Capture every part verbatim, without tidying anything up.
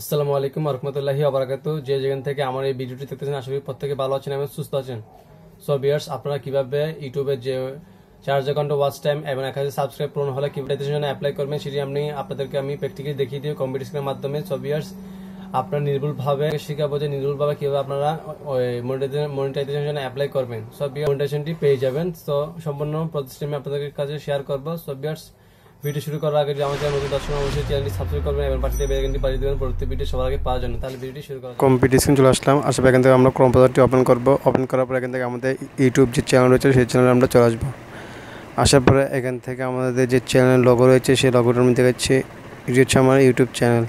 আসসালামু আলাইকুম ওয়া রাহমাতুল্লাহি ওয়া বারাকাতুহু। যে যেখান থেকে আমার এই ভিডিওটি দেখতেছেন আশা করি প্রত্যেকে ভালো আছেন এবং সুস্থ আছেন। সো ভিউয়ার্স, আপনারা কিভাবে ইউটিউবে যে চার হাজার ঘন্টা ওয়াচ টাইম এবং এক হাজার সাবস্ক্রাইব পূরণ হলে কিভাবে জন্য অ্যাপ্লাই করবেন সেটি আমি আপনাদেরকে আমি প্র্যাকটিক্যালি দেখিয়ে দিই কম্পিটিশনের মাধ্যমে। সো ভিউয়ার্স, আপনারা নির্ভুলভাবে শিখাবো যে নির্ভুলভাবে কিভাবে আপনারা ওই মনিটাইজেশনের জন্য অ্যাপ্লাই করবেন। সো ভিউয়ার্স, মনিটাইজেশনটি পেয়ে যাবেন। তো সম্পূর্ণ প্রসেসটি আমি আপনাদের কাছে শেয়ার করব। সো ভিউয়ার্স, ভিডিও শুরু করার আগে যদি আমাদের নতুন দর্শক অবশ্যই চ্যানেলটি সাবস্ক্রাইব করবেন এবং পাশে বেল আইকনটি বাজিয়ে দিবেন পরবর্তী ভিডিও সবার আগে পাওয়ার জন্য। তাহলে ভিডিওটি শুরু করা যাক। কম্পিটিশন চলে আসলাম। আসলে এখান থেকে আমরা ক্রোম ব্রাউজারটি ওপেন করব। ওপেন করার পর এখান থেকে আমাদের ইউটিউব যে চ্যানেল রয়েছে সেই চ্যানেলে আমরা চলে আসবো। আসার পরে এখান থেকে আমাদের যে চ্যানেল লোগো রয়েছে সেই লোগোটার মধ্যে দেখছি এটি হচ্ছে আমার ইউটিউব চ্যানেল।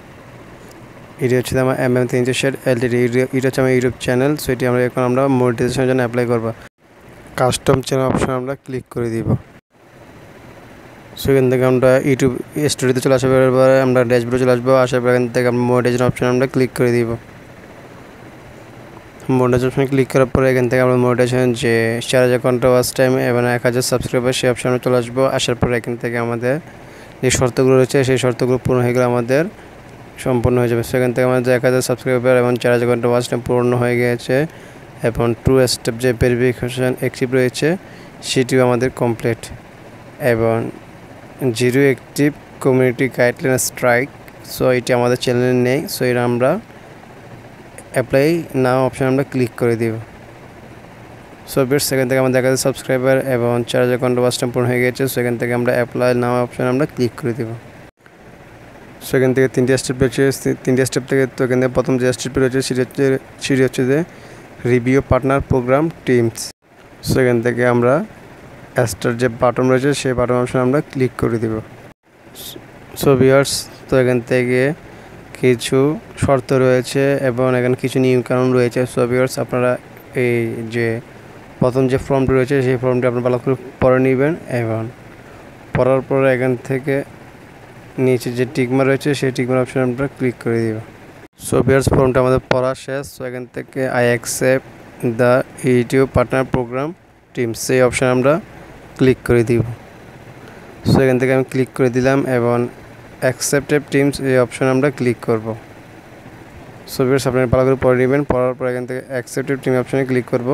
এটি হচ্ছে আমার এম এম তিনশো ষাট এলটিডি। এটি হচ্ছে আমার ইউটিউব চ্যানেল। সো এটি আমরা এখন আমরা মনিটাইজেশনের জন্য অ্যাপ্লাই করবো। কাস্টম চ্যানেল অপশন আমরা ক্লিক করে দিব। সো এখান থেকে আমরা ইউটিউব স্টুডিওতে চলে আসার পরে আমরা ড্যাশবোর্ডে চলে আসবো। আসার পর এখান থেকে আমরা মনিটাইজেশন অপশন আমরা ক্লিক করে দিব। মনিটাইজেশন অপশন ক্লিক করার পরে এখান থেকে আমরা মনিটাইজেশন যে চার হাজার ঘন্টা ওয়াচ টাইম এবং এক হাজার সাবস্ক্রাইবার সেই অপশনে চলে আসবো। আসার পরে এখান থেকে আমাদের যে শর্তগুলো রয়েছে সেই শর্তগুলো পূর্ণ হয়ে গেলে আমাদের সম্পূর্ণ হয়ে যাবে। সেখান থেকে আমাদের এক হাজার সাবস্ক্রাইবার এবং চার হাজার ঘন্টা ওয়াচ টাইম পূর্ণ হয়ে গিয়েছে এবং টু স্টেপ যে ভেরিফিকেশন অ্যাক্টিভ রয়েছে সেটিও আমাদের কমপ্লিট এবং zero active community guideline strike. So এটি আমাদের চ্যানেলে নেই। সো এটা আমরা অ্যাপ্লাই নাও অপশন আমরা ক্লিক করে দিব। সো বেশ, সেখান থেকে আমাদের এক হাজার সাবস্ক্রাইবার এবং চার হাজার ঘন্টা ওয়াচ টাইম পূর্ণ হয়ে গেছে। সেখান থেকে আমরা অ্যাপ্লাই নাও অপশন আমরা ক্লিক করে দেব। সেখান থেকে তিনটি স্টেপ রয়েছে। তিনটি স্টেপ থেকে তো এখান থেকে প্রথম যে স্টেপটি রয়েছে সেটি হচ্ছে সেটি হচ্ছে যে রিভিউ পার্টনার প্রোগ্রাম টিমস। সেখান থেকে আমরা স্টার যে বাটন রয়েছে সেই বাটন অপশন আমরা ক্লিক করে দেব। সো ভিউয়ার্স, তো এখান থেকে কিছু শর্ত রয়েছে এবং এখানে কিছু নিয়মকানুন রয়েছে। সো ভিউয়ার্স, আপনারা এই যে প্রথম যে ফর্মটি রয়েছে সেই ফর্মটি আপনারা ভালো করে পড়ে নেবেন এবং পড়ার পরে এখান থেকে নিচে যে টিকমার রয়েছে সেই টিকমার অপশন আমরা ক্লিক করে দেব। সো ভিউয়ার্স, ফর্মটা আমাদের পড়া শেষ। সো এখান থেকে I accept the YouTube partner program terms সেই অপশন আমরা ক্লিক করে দিব। সো এখান থেকে আমি ক্লিক করে দিলাম এবং অ্যাকসেপ্টেড টিমস এই অপশন আমরা ক্লিক করব। সো ভিউয়ার্স, আপনারা ভালো করে পড়ে নেবেন। পড়ার পর এখান থেকে অ্যাকসেপ্টেড টিম অপশনে ক্লিক করব।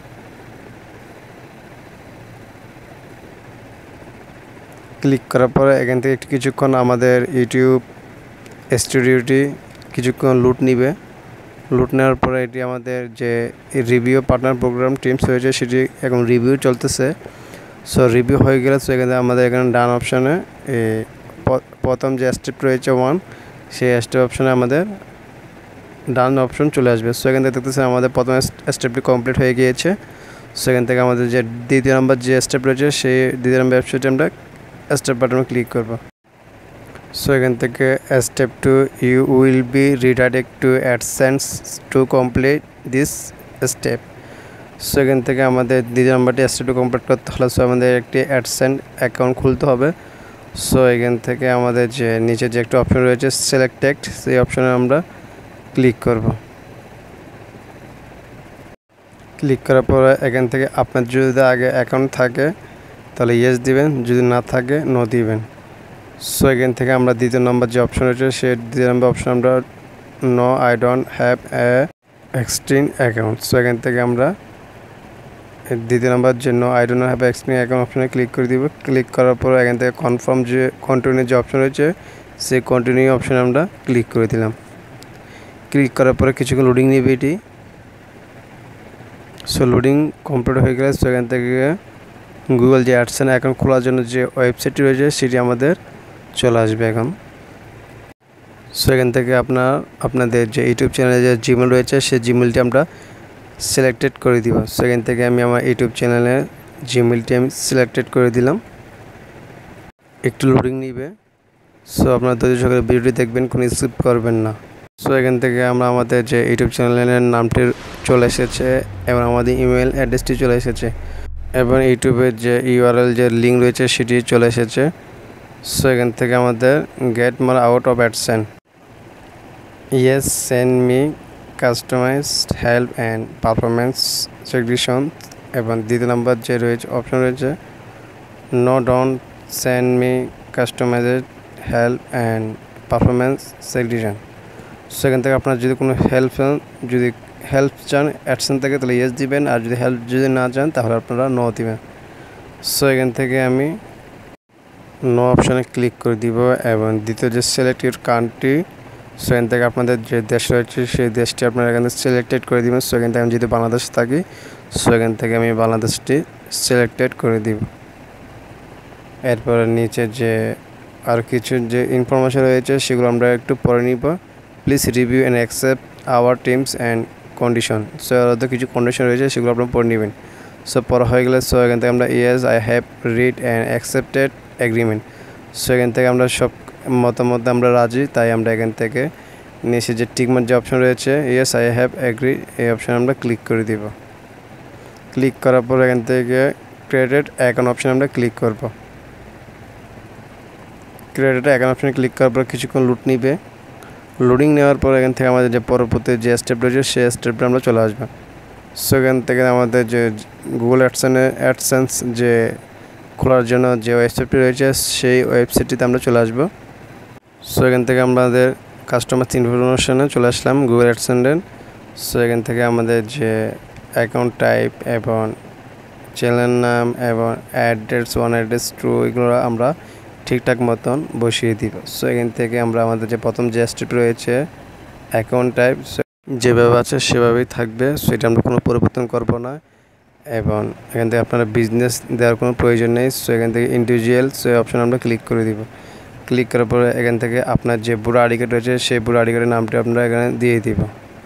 ক্লিক করার পরে এখান থেকে একটু কিছুক্ষণ আমাদের ইউটিউব স্টুডিওটি কিছুক্ষণ লুট নিবে। লুট নেওয়ার পরে এটি আমাদের যে রিভিউ পার্টনার প্রোগ্রাম টিমস হয়েছে সেটি এখন রিভিউ চলতেছে। সো রিভিউ হয়ে গেলে সো এখানে আমাদের এখানে ডান অপশানে প্রথম যে স্টেপ রয়েছে ওয়ান সেই স্টেপ অপশানে আমাদের ডান অপশন চলে আসবে। সো এখান থেকে দেখতেছেন আমাদের প্রথম স্টেপটি কমপ্লিট হয়ে গিয়েছে। সো এখান থেকে আমাদের যে দ্বিতীয় নম্বর যে স্টেপ রয়েছে সেই দ্বিতীয় নম্বর স্টেপটি আমরা স্টেপ বাটনে ক্লিক করব। সো এখান থেকে step two you will be redirect to AdSense to complete this step. So এখান থেকে আমাদের দ্বিতীয় নম্বরটি স্টেপটি কমপ্লিট করতে হলে সো আমাদের একটি অ্যাডসেন্স অ্যাকাউন্ট খুলতে হবে। সো এখান থেকে আমাদের যে নিচে যে একটা অপশন রয়েছে সিলেক্ট টেক্সট সেই অপশনে আমরা ক্লিক করব। ক্লিক করার পরে এখান থেকে আপনার যদি আগে অ্যাকাউন্ট থাকে তাহলে ইয়েস দিবেন, যদি না থাকে নো দিবেন। সো এখান থেকে আমরা দ্বিতীয় নম্বর যে অপশন রয়েছে সেই দ্বিতীয় নম্বর অপশন আমরা no I don't have a existing account. So এখান থেকে আমরা দ্বিতীয় নম্বর যে no I don't have existing account অপশনে ক্লিক করে দিব। ক্লিক করার পর এখান থেকে কনফার্ম যে কন্টিনিউ যে অপশন রয়েছে সেই কন্টিনিউ অপশনে আমরা ক্লিক করে দিলাম। ক্লিক করার পরে কিছুক্ষণ লোডিং নেবে এটি। সো লোডিং কমপ্লিট হয়ে গেলে সো এখান থেকে গুগল যে অ্যাডসেন্স অ্যাকাউন্ট খোলার জন্য যে ওয়েবসাইটটি রয়েছে সেটি আমাদের চলে আসবে এখন। সো এখান থেকে আপনার আপনাদের যে ইউটিউব চ্যানেলে যে জিমেল রয়েছে সেই জিমেলটি আমরা সিলেক্টেড করে দিব। সো এখান থেকে আমি আমার ইউটিউব চ্যানেলে জিমেলটি আমি সিলেক্টেড করে দিলাম। একটু লোডিং নিবে। সো আপনার ধৈর্য সহকারে ভিডিওটি দেখবেন, কোনো স্কিপ করবেন না। সো এখান থেকে আমরা আমাদের যে ইউটিউব চ্যানেলের নামটি চলে এসেছে এবং আমাদের ইমেল অ্যাড্রেসটি চলে এসেছে এবং ইউটিউবের যে ইউআরএল যে লিঙ্ক রয়েছে সেটি চলে এসেছে। সো এখান থেকে আমাদের get more out of AdSense yes send me customized help and performance suggestion এবং দ্বিতীয় নম্বর যে রয়েছে অপশন রয়েছে no don't send me customized help and performance suggestion. So এখান থেকে আপনার যদি কোনো হেল্প চান যদি হেল্প চান অ্যাডসেন্স থেকে তাহলে ইয়েস দিবেন, আর যদি হেল্প যদি না চান তাহলে আপনারা নো দিবেন। সো এখান থেকে আমি নো অপশানে ক্লিক করে দিব এবং দ্বিতীয় যে সিলেক্ট ইউর কান্ট্রি, সো এখান থেকে আপনাদের যে দেশ রয়েছে সেই দেশটি আপনারা এখানে সিলেক্টেড করে দিবেন। সো এখান থেকে আমি যদি বাংলাদেশ থাকি, সো এখান থেকে আমি বাংলাদেশটি সিলেক্টেড করে দিব। এরপরে নিচে যে আর কিছু যে ইনফরমেশন রয়েছে সেগুলো আমরা একটু পরে নিব। Please review and accept our terms and condition. So এর কিছু কন্ডিশন রয়েছে সেগুলো আপনারা পড়ে নেবেন। সো পড়া হয়ে গেলে সো এখান থেকে আমরা yes I have read and accepted agreement. So এখান থেকে আমরা সব মতামত আমরা রাজি, তাই আমরা এখান থেকে নিচে যে টিকমার্ক যে অপশন রয়েছে ইয়েস আই হ্যাভ এগ্রি, এই অপশান আমরা ক্লিক করে দিব। ক্লিক করার পর এখান থেকে ক্রিয়েটেড অ্যাকাউন্ট অপশান আমরা ক্লিক করব। ক্রিয়েটেড অ্যাকাউন্ট অপশানে ক্লিক করার পর কিছুক্ষণ লুট নিবে। লোডিং নেওয়ার পর এখান থেকে আমাদের যে পরবর্তী যে স্টেপ রয়েছে সেই স্টেপটা আমরা চলে আসবো। সো এখান থেকে আমাদের যে গুগল অ্যাডসেন্স অ্যাডসেন্স যে খোলার জন্য যে ওয়েবসাইটটি রয়েছে সেই ওয়েবসাইটটিতে আমরা চলে আসবো। সো এখান থেকে আমাদের কাস্টমার ইনফরমেশনে চলে আসলাম গুগল অ্যাডসেন্সের। সো এখান থেকে আমাদের যে অ্যাকাউন্ট টাইপ এবং চ্যানেল নাম এবং অ্যাড্রেস ওয়ান অ্যাড্রেস টু এগুলো আমরা ঠিকঠাক মতন বসিয়ে দিব। সো এখান থেকে আমরা আমাদের যে প্রথম যে স্টেপ রয়েছে অ্যাকাউন্ট টাইপ যেভাবে আছে সেভাবেই থাকবে, সেটা আমরা কোনো পরিবর্তন করব না। এবং এখান থেকে আপনারা বিজনেস দেওয়ার কোনো প্রয়োজন নেই। সো এখান থেকে ইন্ডিভিজুয়াল সে অপশন আমরা ক্লিক করে দিব। ক্লিক করার পরে এখান থেকে আপনার যে বুড়ো আইডি কার্ড রয়েছে সেই বুড়ো আইডি কার্ডের নামটি আপনারা এখানে দিয়ে দিব।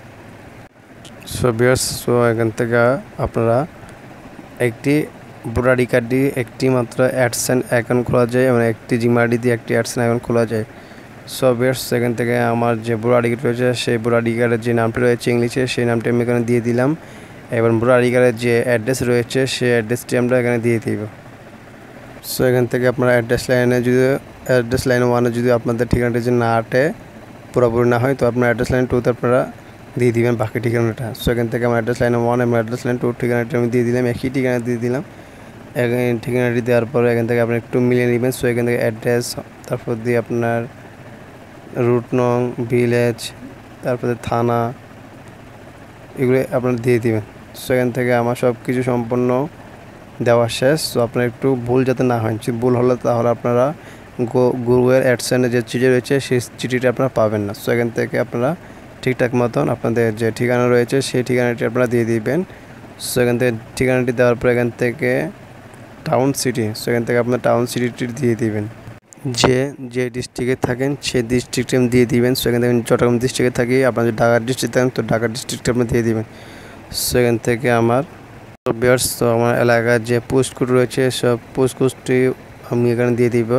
সো ভিউয়ার্স, সো এখান থেকে আপনারা একটি বুড়ো আইডি কার্ড দিয়ে একটি মাত্র অ্যাডসেন্স অ্যাকাউন্ট খোলা যায় এবং একটি জিমেল আইডি দিয়ে একটি অ্যাডসেন্স অ্যাকাউন্ট খোলা যায়। সো ভিউয়ার্স, এখান থেকে আমার যে বুড়ো আইডি কার্ড রয়েছে সেই বুড়ো আইডি কার্ডের যে নামটি রয়েছে ইংলিশে সেই নামটি আমি এখানে দিয়ে দিলাম এবং বুড়ো আইডি কার্ডের যে অ্যাড্রেস রয়েছে সেই অ্যাড্রেসটি আমরা এখানে দিয়ে দিব। সো এখান থেকে আপনারা অ্যাড্রেস লাইনে যদি অ্যাড্রেস লাইন ওয়ানে যদি আপনাদের ঠিকানাটা যে না আটে পুরোপুরি না হয় তো আপনার অ্যাড্রেস লাইন টুতে আপনারা দিয়ে দিবেন বাকি ঠিকানাটা। সো এখান থেকে আমার অ্যাড্রেস লাইন ওয়ান এবং অ্যাড্রেস লাইন টু ঠিকানাটা আমি দিয়ে দিলাম, একই ঠিকানা দিয়ে দিলাম। ঠিকানাটি দেওয়ার পরে এখান থেকে আপনি একটু মিলিয়ে নেবেন। সো এখান থেকে অ্যাড্রেস, তারপর দিয়ে আপনার রুট নং, ভিলেজ, তারপরে থানা, এগুলো আপনারা দিয়ে দিবেন। সো এখান থেকে আমার সব কিছু সম্পূর্ণ দেওয়া শেষ। সো আপনার একটু ভুল যাতে না হয়, যদি ভুল হলে তাহলে আপনারা গুগল অ্যাডসেন্সে যে চিঠি রয়েছে সেই চিঠিটা আপনারা পাবেন না। সো এখান থেকে আপনারা ঠিকঠাক মতন আপনাদের যে ঠিকানা রয়েছে সেই ঠিকানাটি আপনারা দিয়ে দিবেন। সো এখান থেকে ঠিকানাটি দেওয়ার পর এখান থেকে টাউন সিটি, সো এখান থেকে আপনার টাউন সিটিটি দিয়ে দিবেন। যে যে ডিস্ট্রিক্টে থাকেন সেই ডিস্ট্রিক্টে দিয়ে দিবেন। সো এখান থেকে চট্টগ্রাম ডিস্ট্রিক্টে থাকি, আপনার যদি ঢাকা ডিস্ট্রিক্ট থাকেন তো ঢাকা ডিস্ট্রিক্টে আপনি দিয়ে দিবেন। সো এখান থেকে আমার ভিউয়ার্স, তো আমার এলাকার যে পোস্ট কোড রয়েছে সব পোস্ট কোডটি আমি এখানে দিয়ে দিব।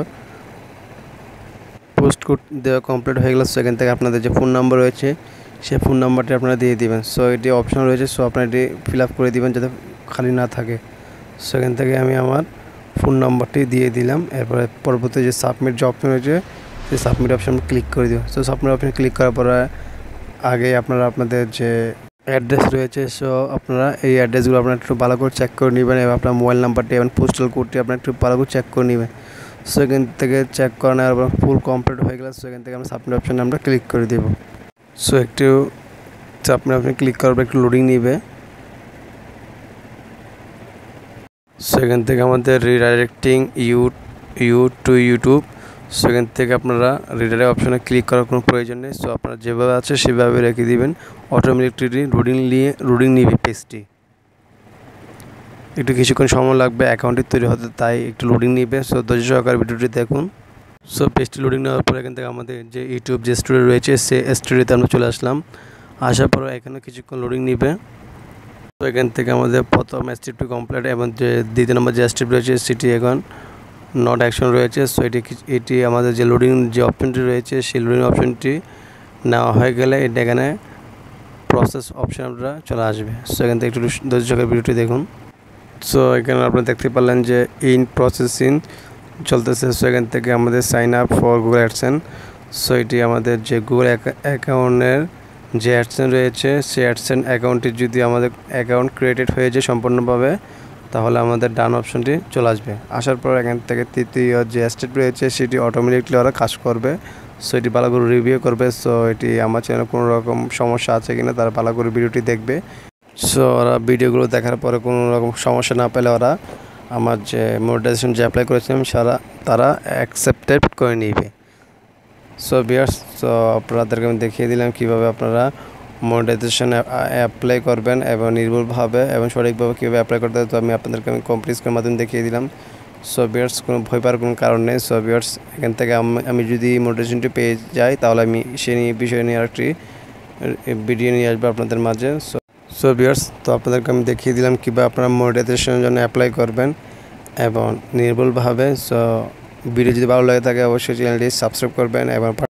পোস্ট কোড দেওয়া কমপ্লিট হয়ে গেলে সো এখান থেকে আপনাদের যে ফোন নাম্বার রয়েছে সেই ফোন নাম্বারটি আপনারা দিয়ে দিবেন। সো এটি অপশন রয়েছে, সো আপনারা এটি ফিল আপ করে দিবেন যাতে খালি না থাকে। সো এখান থেকে আমি আমার ফোন নাম্বারটি দিয়ে দিলাম। এরপরে পরবর্তী যে সাবমিট যে অপশন রয়েছে সেই সাবমিট অপশন ক্লিক করে দিব। সো সাবমিট অপশন ক্লিক করার পরে আগে আপনারা আপনাদের যে অ্যাড্রেস রয়েছে সো আপনারা এই অ্যাড্রেসগুলো আপনারা একটু ভালো করে চেক করে নেবেন এবং আপনার মোবাইল নাম্বারটি এবং পোস্টাল কোডটি আপনারা একটু ভালো করে চেক করে নেবেন। সো এখান থেকে চেক করে নেওয়ার পর ফুল কমপ্লিট হয়ে গেলে সো এখান থেকে আমরা সাবমিট অপশানে আমরা ক্লিক করে দেব। সো একটু সাবমিট অপশানে ক্লিক করার পর একটু লোডিং নেবে। সো এখান থেকে আমাদের redirecting you you to YouTube, সেখান থেকে আপনারা রিডাইরেক্ট অপশানে ক্লিক করার কোনো প্রয়োজন নেই। সো আপনারা যেভাবে আছে সেভাবে রেখে দিবেন, অটোমেটিকলি লোডিং নিয়ে লোডিং নিবে পেজটি। একটু কিছুক্ষণ সময় লাগবে অ্যাকাউন্টটি তৈরি হতে, তাই একটু লোডিং নিবে। সো ধৈর্য সহকারে ভিডিওটি দেখুন। সো পেজটি লোডিং নেওয়ার পর এখান থেকে আমাদের যে ইউটিউব যে স্টুডিও রয়েছে সে স্টুডিওতে আমরা চলে আসলাম। আসার পর এখানে কিছুক্ষণ লোডিং নিবে। তো এখান থেকে আমাদের প্রথম স্টেপটি কমপ্লিট এবং যে দ্বিতীয় নম্বর যে স্টেপ রয়েছে সেটি এখন নট অ্যাকশন রয়েছে। সো এটি এটি আমাদের যে লোডিং যে অপশনটি রয়েছে সেই লোডিং অপশনটি নেওয়া হয়ে গেলে এটা এখানে প্রসেস অপশন আপনারা চলে আসবে। সো এখান থেকে একটু ধৈর্য সহকারে ভিডিওটি দেখুন। সো এখানে আপনারা দেখতে পারলেন যে ইন প্রসেসিং চলতেছে। সো এখান থেকে আমাদের sign up for Google AdSense, so এটি আমাদের যে গুগল অ্যাকাউন্টের যে অ্যাডসেন্স রয়েছে সেই অ্যাডসেন্স অ্যাকাউন্টটি যদি আমাদের অ্যাকাউন্ট ক্রিয়েটেড হয়ে যায় সম্পূর্ণভাবে তাহলে আমাদের ডান অপশনটি চলে আসবে। আসার পর এখান থেকে তৃতীয় যে স্টেপ রয়েছে সেটি অটোমেটিকলি ওরা কাজ করবে। সো এটি ভালো করে রিভিউ করবে। সো এটি আমার চ্যানেলে কোনো রকম সমস্যা আছে কিনা তারা ভালো করে ভিডিওটি দেখবে। সো ওরা ভিডিওগুলো দেখার পরে কোনো রকম সমস্যা না পেলে ওরা আমার যে মনিটাইজেশন যে অ্যাপ্লাই করেছিলাম সারা তারা অ্যাকসেপ্টেড করে নিবে। সো ভিউয়ার্স, সো আপনাদেরকে আমি দেখিয়ে দিলাম কীভাবে আপনারা মনিটাইজেশন অ্যাপ্লাই করবেন এবং নির্ভুলভাবে এবং সঠিকভাবে কীভাবে অ্যাপ্লাই করতে হয়। তো আমি আপনাদেরকে আমি কমপ্লিট স্ক্রিনের মাধ্যমে দেখিয়ে দিলাম। সো ভিউয়ার্স, কোনো ভয় পাওয়ার কোনো কারণ নেই। সো ভিউয়ার্স, এখান থেকে আমি যদি মনিটাইজেশনটি পেয়ে যাই তাহলে আমি সে নিয়ে বিষয় নিয়ে আরেকটি ভিডিও নিয়ে আসবো আপনাদের মাঝে। সো সো ভিউয়ার্স, তো আপনাদেরকে আমি দেখিয়ে দিলাম কীভাবে আপনারা মনিটাইজেশনের জন্য অ্যাপ্লাই করবেন এবং নির্ভুলভাবে। সো ভিডিও যদি ভালো লাগে থাকে অবশ্যই চ্যানেলটি সাবস্ক্রাইব করবেন এবং